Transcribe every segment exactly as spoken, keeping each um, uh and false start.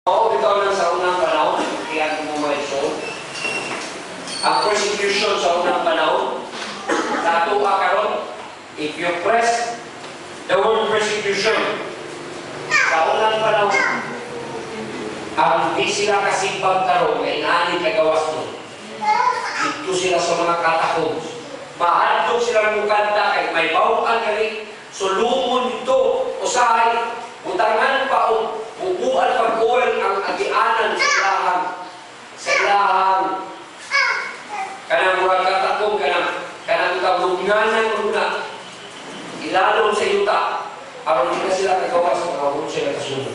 Oo, bitaw lang sa unang panahon, kaya mo mga iso. Ang persecution sa unang panahon, natuwa karon, if you press the word persecution, sa unang panahon, ang di sila kasimpag karon, may inaani kagawas mo. Dito sila sa mga katakot. Mahadlok sila ng kanta, kay may bawaan kami, sulumon dito, usahay, butangan pa o bubuan pag-uwal ang agianan sa ilahan. Sa ilahan. Kanang murag katakong, kanang kanang kabunganan muna. Ilalong sa yuta. Aron di na sila nagawa sa mga hukong sila kasunod.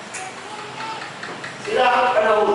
Sila ang panahon.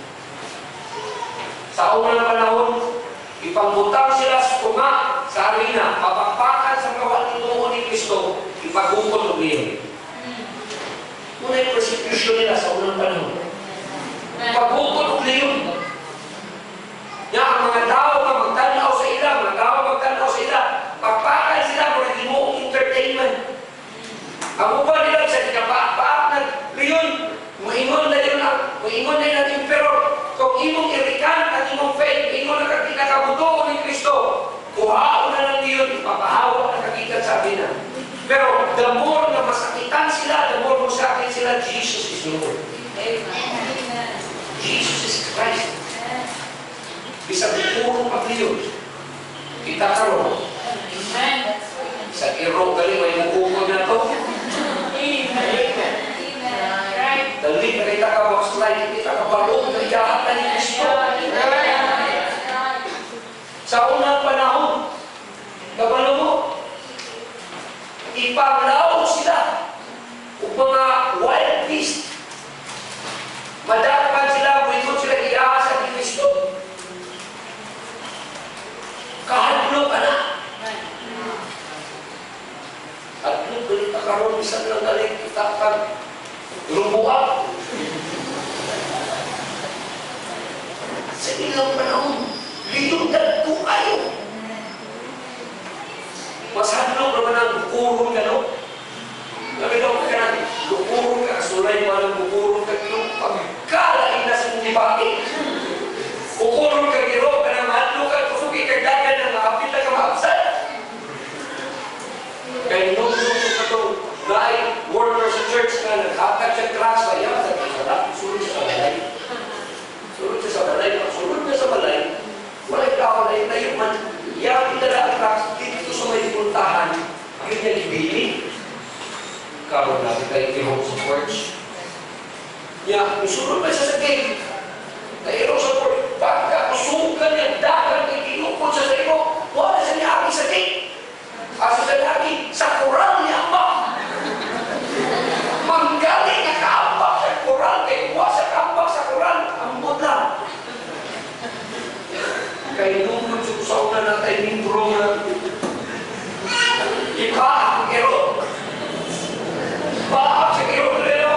Sa unang panahon, ipangbutang sila sa tuma, sa arena, mapakpakan sa kawan ng ni Kristo, ipagukot o bihin. Muna yung persecution nila sa unang panahon. Pagbukod o liyon. Nga ang mga tao na magtanaw sa ila, mga tao magtanaw sa ila, pagpakan sila kung hindi mo entertainment. Ang upan nila sa kinapaak na liyon, muingon na yun ang, muingon na yun ang emperor. Kung imong irikan at imong faith, imong nakakabuto ni Kristo, kuhaan na lang yun, ipapahawa na kagitan sa amin na. Pero the more na masakitan sila, the more masakit sila, Jesus is Lord. Amen. Jesus is Christ. Bisag puro pagliyon. Kita karon. Amen. Sa iro gali may mukukod na to. Amen. Dali na kita ka mga slide, kita ka balong na iyahat ni Kristo. Sa unang panahon, kabalo mo, ipanglaw sila o mga wild beast. Madapan sila, buikot sila iasa ni Kristo. Kahadlo ka na. Hadlo, balita karoon, isang lang galing kita pag rumbuak. Sa ilang panahon, liyudan ko kayo. Mas hadlok naman ang bukurong ka, no? Namilaw ka na, bukurong ka, sulay mo ng bukurong ka, pagkalain na sa mong bakit. Bukurong ka, giro ka na, mahadlok ka, kusuki ka, dagan na, makapit na ka maabsad. Kaya nung nung ka ito, dahil worker sa church na nagkakad siya crash, kaya sa sarap, surut siya sa balay. Surut siya sa balay, surut siya sa balay, wala'y tao na yung layuman, yang tidak crash, dito sa may puntahan, yun niya ibili. Karoon natin kayo i-home sa porch. Ya, usulod pa siya sa gate. Kairo sa porch, pagka usukan niya, dagan kayo inukod sa sayo, wala siya niya sa gate. Asa siya lagi, sa kural niya ba? Manggaling na kaambak sa kural, kayo wa sa kaambak sa kural, ang budla. Kaya nung nagsusaw na natin yung bro na ipaak ang ero. Paak sa ero na ero.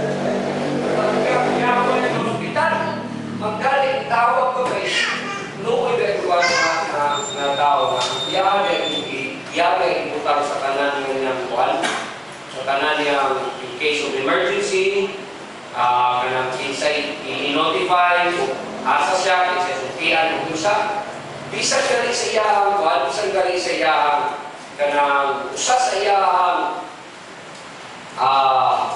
Kaya ako na ng hospital, magaling tawag ko kay nooy na ituwa na tao na yabe ang ibutang sa kanan niyang kuwan, sa kanan niyang in case of emergency, uh, kanang insay i-notify, asa siya, isa sukian, usa. Bisa gali sa iyang kuwan, bisa gali sa iyang kanang usa sa iyang ah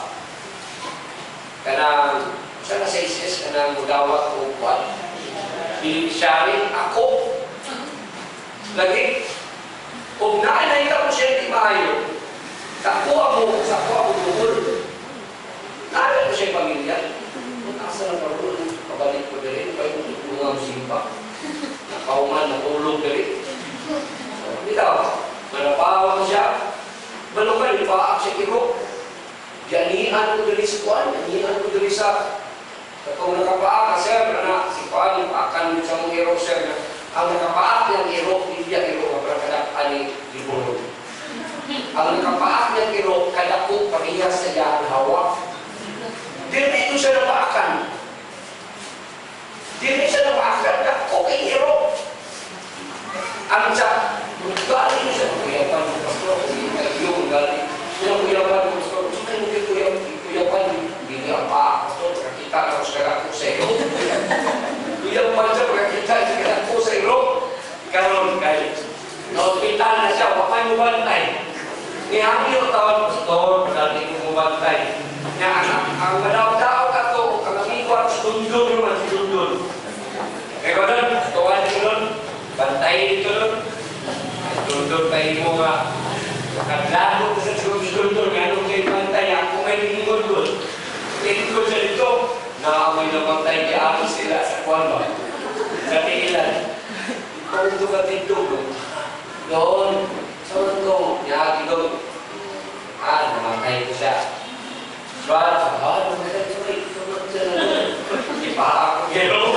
kanang usa na sa isis kanang mudawat o kuwan. Beneficiary ako. Lagi kung nainahita ko siya di maayo, kakuha mo, sa kuha mo bukol. Nainahita ko siya pamilya. Asa na parulong, pabalik ko din, kaya kung tulungan mo simpa. Nakauman, natulong din. Bitaw, manapawa ko siya. Malukan, ipaak siya kiro. Dianihan ko din sa kuhan, dianihan ko din sa kung nakapaak ka, sir, na si kuhan, ipaakan mo sa mong hero, sir, na ang nakapaak niyang iro, hindi ang iro, kapag ani liburo. Ang nakapaak niyang iro, kadako, parehas sa iyang hawak. Dili ito siya napaakan. Dili siya napaakan, kadako kay iro. Ang siya, galing siya, kuyapan ng pastor, yung galing. Yung kuyapan ng pastor, saan yung kuyapan, hindi niya paak, pastor, makakita na ako sa kagako sa iyo. Iyang pansa, makakita sa kagako sa iyo. Karoon kayo. Na-hospital na siya, wag may mubantay. Nihangin yung tawag, Pastor, dati kong mubantay. Nga, ang madaw-daw ka to, ang amigo at sundun naman, sundun. Kaya ko doon, tuwan ko doon, bantayin dito doon. Sundun tayo mo nga. Kadlado ko sa sundun, ganun kayo bantay, ako may lingkod doon. Lingkod sa dito, naamoy na bantay kaya ako sila sa kwan ba? Sa tiilan. Ikaw ito ka dito doon. Doon, sa doon, niyagi doon. Ah, namatay ko siya. But, ah, namatay ko rin. Ipa ako gano'n.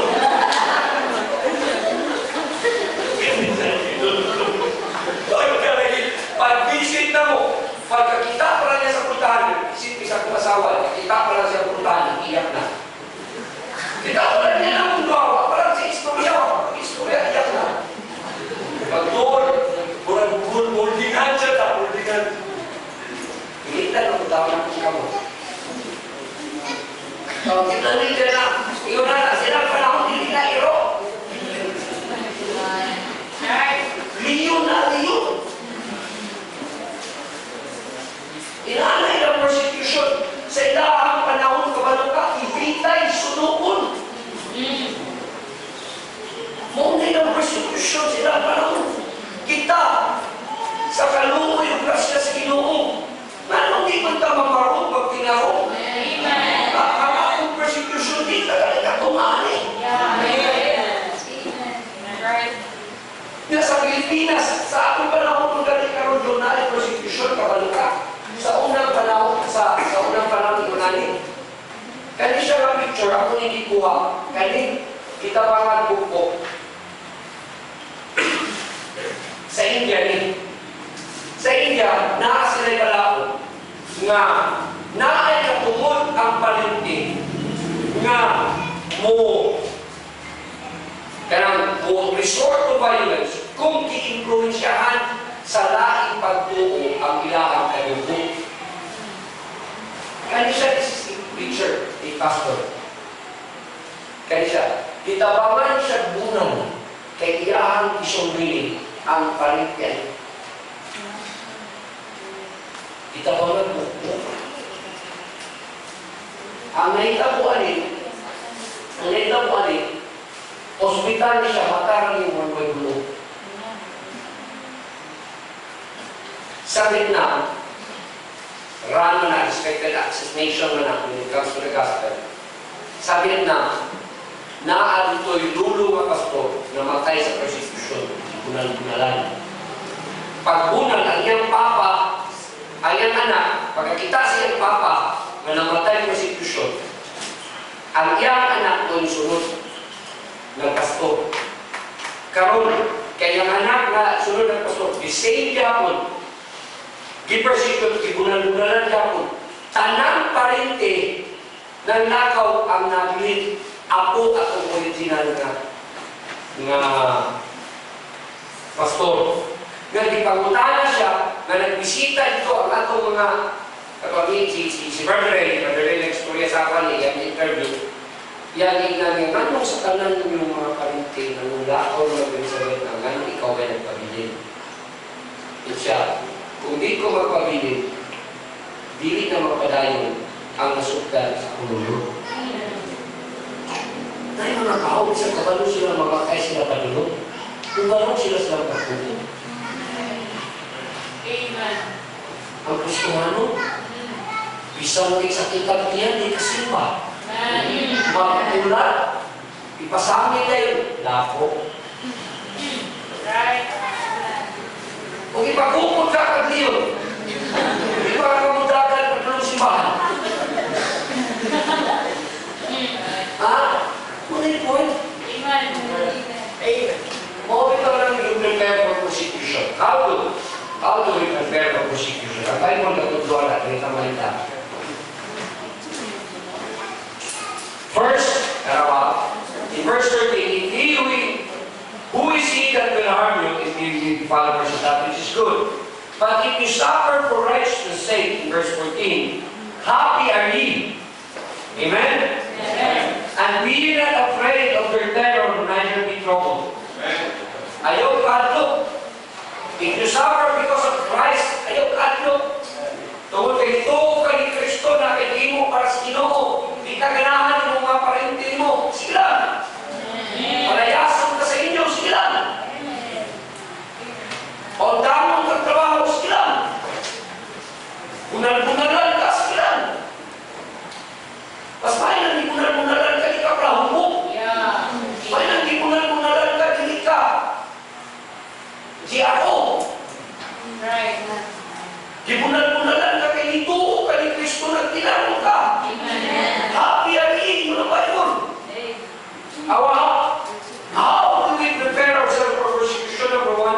Pag-visit na mo, pagkakita pa lang niya sa puntahan, isip isa kong asawa, kita pa lang siya sa puntahan, iyak na. Kita pa lang niya na mong gawa, parang sa istorya, istorya, iyak na. Pag-doon, buldingan siya ta, buldingan. Kita na kung tawag na kung kamo. Tawag kita rin dyan na, iyon na, sila panahon, hindi na iro. Liyon na, liyon. Inanay ng persecution sa ilahang panahon kabalo ka, ibitay, sunuon. Munay ng persecution sa ilahang panahon. Kita, sa kaluoy yung grasya sa Ginoo. Manong di man ka mamarong pag tinarong. Ang akong persecution di talaga katumani. Sa Pilipinas, sa akong panahon kung galing karoon doon na persecution kabalo ka. Sa unang panahon, sa, sa unang panahon ko nanin. Kani siya nga picture, ako hindi kuha. Kani, kita pa nga buko. Sa India ni. Sa India, naa sila'y palao. Nga, naay katungod ang palinti. Nga, mo, kanang mo resort to violence kung ki-influensyahan sa laing pagtuo ang ilahang kalubo. Kani siya is a preacher, a pastor. Kani siya, itabangan siya bunan kay ilahang isumili ang parityan. Itabangan mo. Ang naitabuanin, ang naitabuanin, hospital niya siya, matarang yung one way gulo. Sa Vietnam, run mo na, expected assassination mo na when it comes to the gospel. Sa Vietnam, naaan ito'y lulo nga pastor na matay sa persecution, bunal-bunalan. Pagbunal, ang iyang papa, ang iyang anak, pagkakita sa iyang papa na namatay sa persecution, ang iyang anak doon sunod ng pastor. Karon, kaya ang anak na sunod ng pastor, the same yapon, gipersecute, gibunan-bunalan yapon, tanang parente ng nakaw ang naglit, apo at ang original nga nga pastor. Nga ipangutana siya na nagbisita ito ang atong mga kapagin, si, si, si Brother Ray, Brother Ray, nag-storya sa akin, yung interview. Yan, ina niya, anong sa kanan yung mga parente na nulakaw na pinsalit na nga, ikaw ay nagpabilin. Ito siya, kung di ko magpabilin, dili na magpadayon ang nasukdan sa kululo. Na yung mga kaawin sa kabalo sila, makakay sila padulo. Kung gano'n sila silang kapulo. Amen. Ang Kristiyano, bisang nagsakitan niya, di kasimba. Magpulat, ipasangin na yun, lako. Right. Kung ipagkukod ka kag liyon, ipagkamudagan ka ng simbahan. Ha? Kung yung point? Amen. Amen. Mawabit ka lang yung prepare for persecution. How to? How do we prepare for persecution? Ang tayo mo natutulungan natin, ito malita. First, in verse thirteen, he who, who is he that will harm you if you follow verse that which is good? But if you suffer for righteousness' sake, in verse fourteen, happy are ye. Amen? Amen. If you suffer because of Christ, ayaw kadlo. Tungkol kay ito ka ni Kristo na kay mo para sa Ginoo. Di ka ganahan ng mga parente mo. Sila. Palayasan ka sa inyo. Sila. O damang kagtrabaho. Sila. Bunal-bunalan ka. Sila. Mas may nang di bunal-bunalan ka. Di ka prahumo. May nang di bunal-bunalan ka. Di ka. Di ako. Right. Di bunal-bunalan ka kay ito ka ni Kristo na tinanong ka. Happy ari mo na Bible. Awa, how do we prepare ourselves for persecution? Number one,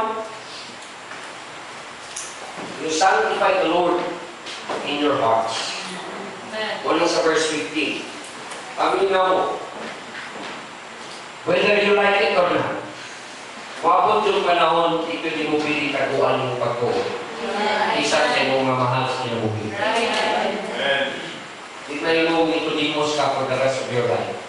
you sanctify the Lord in your hearts. Wala sa verse fifteen. Pamilya mo, whether you like it or not, mabot yung panahon, ito di mo pinitaguan yung pagtuo. Isa sa iyong mamahal sa kinabuhi. Di na yung Nicodemus ka for the rest of your life.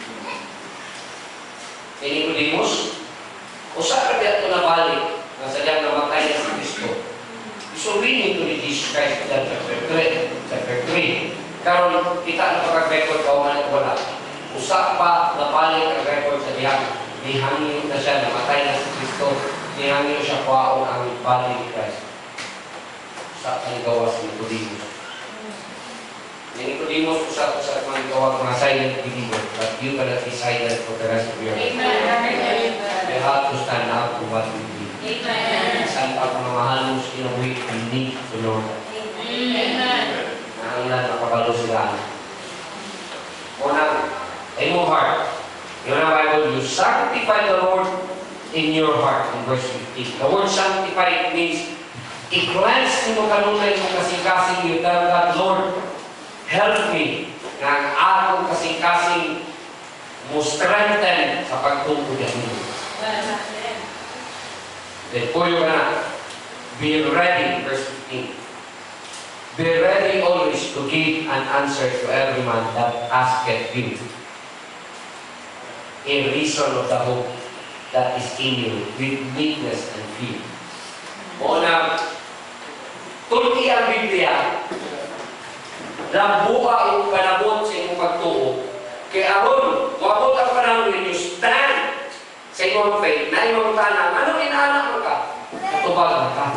Kay Nicodemus, usa ka diya ito nabalik na sadyang namatay na si Kristo. So we need to read Jesus Christ in chapter three. Karon kita na pag-record ka man ito wala. Usa pa nabalik ang record sa diya. Nihangin na siya, namatay na si Kristo. Nihangin siya kwaon ang body ni Christ. Sa kanigawa si Nicodemus. Ni Nicodemus, usa ko sa kanigawa mga silent believer, but you cannot be silent for the rest of your life. You have to stand up to what you believe. Saan pa kung mamahal mo sa kinabuhi, you need to know that. Na ang ilan nakabalo sila. Unang, in your heart, in the Bible, you sanctify the Lord in your heart, in verse fifteen. The word sanctify means i-cleanse mo kanunay mo kasing-kasing. You tell God, Lord, help me na ang akong kasing-kasing mo strengthen sa pagtungkol mo. Therefore, you're gonna be ready, verse fifteen. Be ready always to give an answer to every man that asketh you a reason of the hope that is in you with meekness and fear. Una, tulti ang Biblia na buka yung panabot sa inyong pagtuo. Kaya aron, wabot ang panahon when you stand sa inyong faith, na inyong tanang, anong inaanak mo ka? Katubag na ka.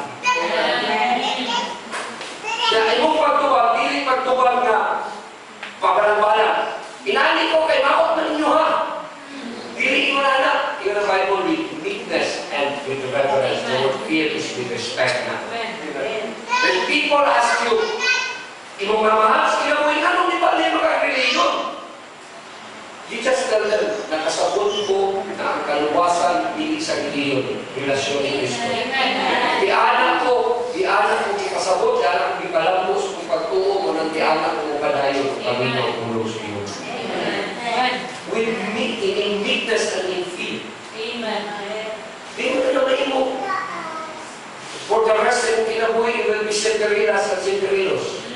Kaya inyong pagtubag, dili pagtubag na pabalang-balang. Inaanik ko kay maot na ninyo ha. Dili mo na anak. Yung ang Bible with meekness and with reverence. The word fear is with respect na. When people ask you, imong mamahal sa kinabuhi, anong di ba niya makag-religion? You just tell them, nakasabot ko na ang kaluwasan hindi sa religion, relasyon ni Kristo. Di anak ko, di anak ko kasabot, di anak ko di kalambos kung pagtuo mo ng di anak ko kadayon kung kami ng ulo sa iyo. With meek, in meekness and in fear. Di mo na naman mo. For the rest of the kinabuhi, will be Cinderella's and Cinderellos.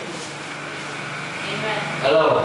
Hello?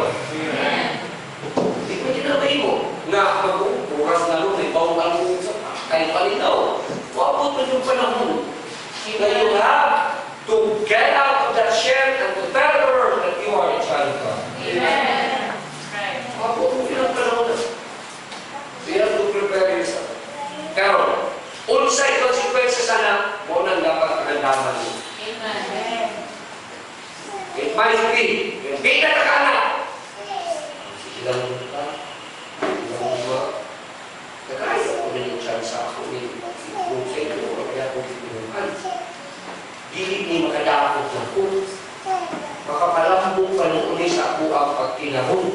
Di mo na naman mo. Nga, mag-uras na rin, may bawang mo sa kayo palinaw. Wapot na yung panahon. Na you have to get out of that shell and to tell the world that you are a child of God. Amen. Wapot mo yung panahon na. So you have to prepare yourself. Pero, unsay consequences sana, mo nang dapat pagandaan mo. Amen. It might be, yung bigla na ka na. Silang mo ka, silang mo ka. Nakaya ko na yung chance ako, kung sa inyo, kaya kung pinuhan. Gilig ni makadapot na po. Makapalambong pa nung uli sa ako ang pagkinahon.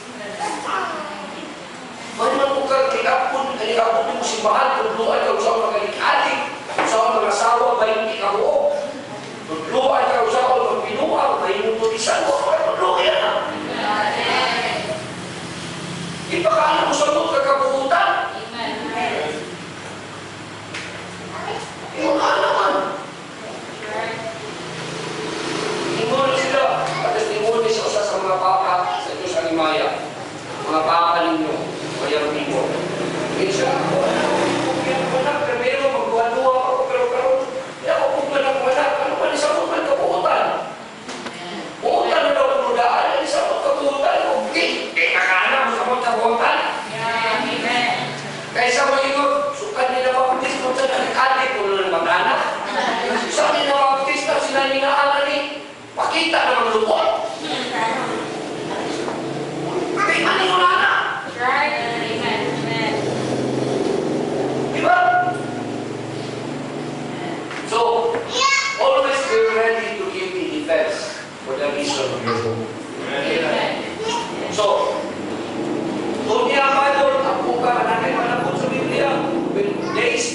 Manuman po ka, likapon, likapon mo simbahan, tudluan ka sa mga kalikating, sa mga asawa, may hindi ka buo. Tudluan ka sa mga pinuha, may inutulisan mo, tudluan yan na. Ipakaano mo sa mga kakabuhutan. Yung ano naman. Ingon sila, at ingon siya sa mga papa sa Diyos ang Imaya. Mga papa ninyo, mayroon ninyo. Minsan ako, wala, primero magduwa-duwa ako, pero pero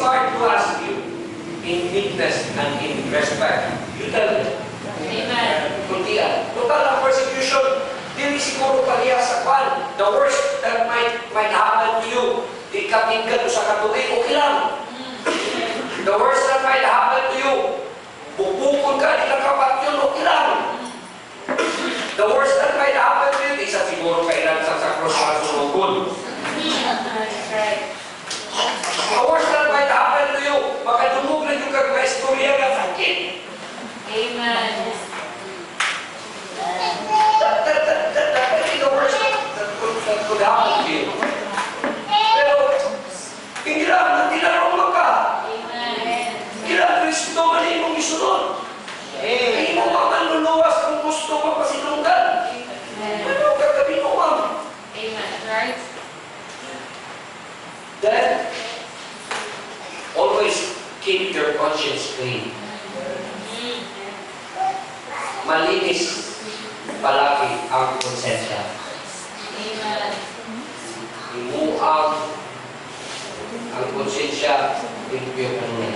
hard to ask you in meekness and in respect. You tell them. Amen. Kuntian. Total ang persecution, dili siguro paliya sa kwan. The worst that might might happen to you, di ka tingkad sa katuig, okay lang. The worst that might happen to you, bubukon ka, di ka kapatyon, okay lang. The worst that might happen to you, isa siguro kailan sa sa cross para sumugod. That's right. The worst that might happen to you, makadumog na yung kagmaistorya ka sakit. Amen. That, that, that, that, that could be the worst that, that, could, that could happen to you. Pero, hindi lang, hindi lang rumah ka. Amen. Hindi lang, Kristo man imong isunod. Hindi mo mamanluluwas kung gusto mo pasilunggan. Ano ka kabinuwang? Amen. Right? Then, always keep your conscience clean. Malinis palagi ang konsensya. Amen. Imuang ang konsensya, limpyo ka nila.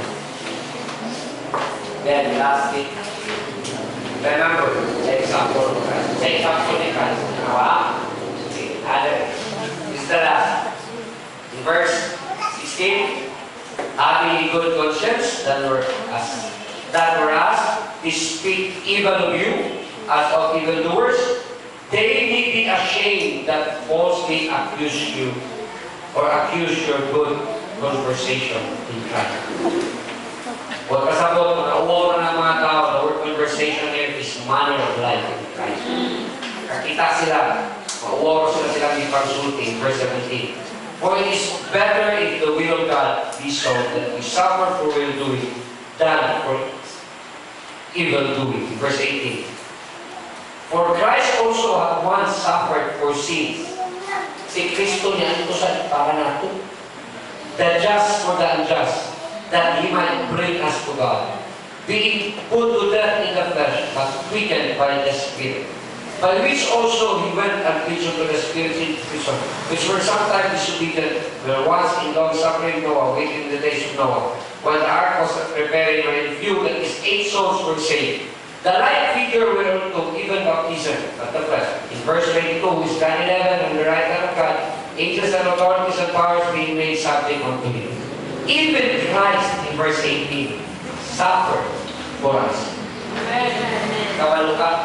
Then, lastly, remember, sa example ni Christ. Sa example ni Christ. Nawa? Okay, other. This is the last. In verse sixteen, having a good conscience, that were us. That were us, they speak evil of you as of evildoers. They may be ashamed that falsely accuse you or accuse your good conversation in Christ. Huwag kasabot, nakauwa na ng mga tao, the word conversation here is manner of life in Christ. Kakita sila, mauwa sila sila di pagsulti, verse seventeen. For it is better if the will of God be so that we suffer for well-doing than for evil-doing. Verse eighteen. For Christ also had once suffered for sins. Si Kristo niya ito sa para nato. The just for the unjust, that He might bring us to God. Being put to death in the flesh, but quickened by the Spirit. By which also He went and preached to the spirits in prison, which were sometimes disobedient, were once in long suffering Noah, waiting in the days of Noah, while the ark was preparing, and in view that his eight souls were saved. The like figure will to even baptism at the flesh. In verse twenty-two, is God in heaven and the right hand of God, angels and authorities and powers being made subject unto Him. Even Christ, in verse eighteen, suffered for us. Amen. Kawalo ka?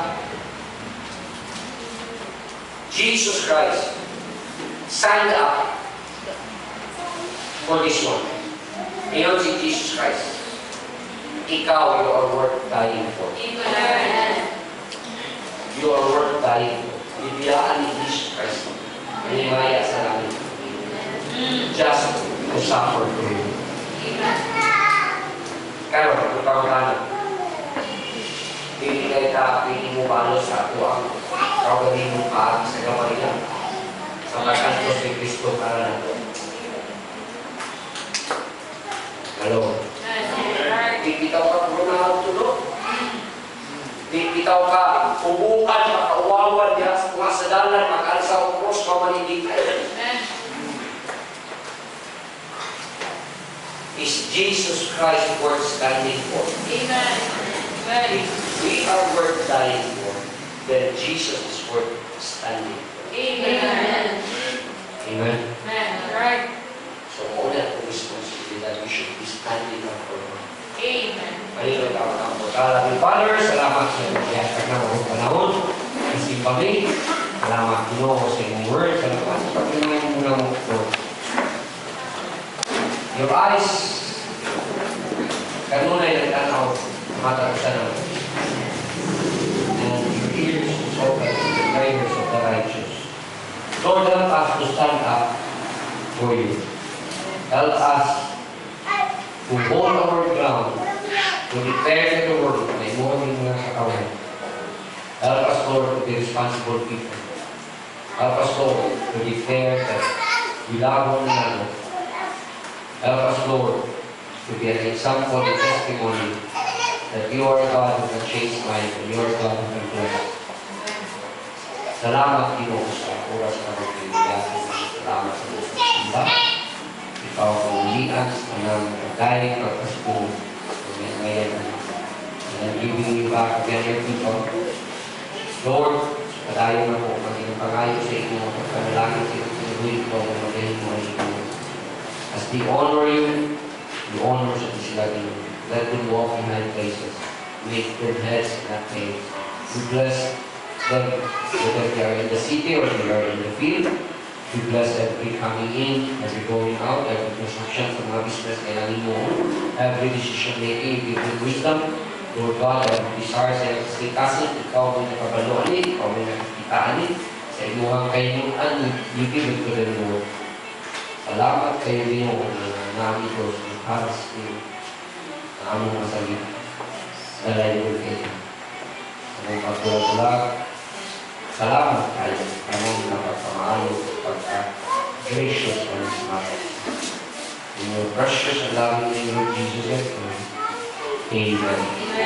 Jesus Christ signed up for this one. You know si Jesus Christ, ikaw, you are worth dying for. Amen. You are worth dying for. Bibiyaan ni Jesus Christ. Manimaya sa namin. Just to suffer for you. Kaya, ikaw ka hindi kayo ka, hindi mo balo sa ako ang kawalin mo paagi sa gawin niya. Sa pagkanto si Kristo para na ito. Hello? Bibitaw ka puro na ang tulog. Bibitaw ka, ubukan, makauwawan niya sa mga sadalan, mag-alsa o cross, kamanindig tayo. Is Jesus Christ worth standing for? Amen. If we are worth dying for, then Jesus is worth standing for. Amen. Amen. Amen. Right. So all that responsibility that we should be standing up for Him. Amen. Palilo tawag ang po. Salamat Father, salamat sa iyong na mga panahon. Kasi kami, salamat Ginoo sa iyong word. Salamat sa pagkinayin mo na mo po. Your eyes, kanunay nagtanaw, mata sa naman. And your ears is open to the prayers of the righteous. Lord, help us to stand up for you. Help us to hold our ground, to declare to the world na imuhin mga kakawan. Help us, Lord, to be responsible people. Help us, Lord, to declare that we love one another. Help us, Lord, to be an example and testimony that you are God who can change minds and you are God who can bless. Salamat, Ginoo, sa oras na magpilihan. Salamat sa mga simba. Ikaw ang ulian chance na pagkain or pasko. Ngayon, I'm giving you back again your people. Lord, padayon na po, maging pangayo sa inyo, pagkanalangin sa inyo, sinubuhin ko, magaling mo ay ito. As they honor you, you honor sa sila din. Let them walk in high places. Make them heads, not tails. We bless them, whether they are in the city or they are in the field. We bless every coming in, every going out, every construction sa mga business kailangan mo. Every decision making, give them wisdom. Lord God, every desire sa iyong kasikasan, ikaw may nakabaloan eh, ikaw may nakikitaan eh. Sa inyong kainuan, you give it to the Lord. Salamat kayo din mo na namin ko sa haras niyo na among masalit. Dalayo kayo. Among pagkulag-ulag. Salamat kayo. Among napagpamahalo pagka-gracious on this matter. In your precious and loving name, Lord Jesus, I pray. Amen.